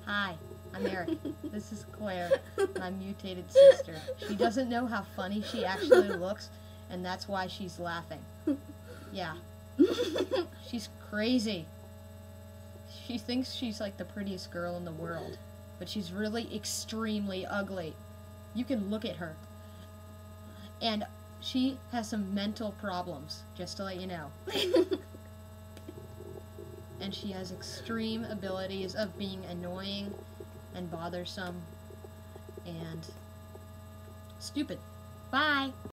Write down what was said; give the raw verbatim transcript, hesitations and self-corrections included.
Hi, I'm Eric. This is Claire, my mutated sister. She doesn't know how funny she actually looks, and that's why she's laughing. Yeah. She's crazy. She thinks she's like the prettiest girl in the world, but she's really extremely ugly. You can look at her. And she has some mental problems, just to let you know. And she has extreme abilities of being annoying and bothersome and stupid. Bye!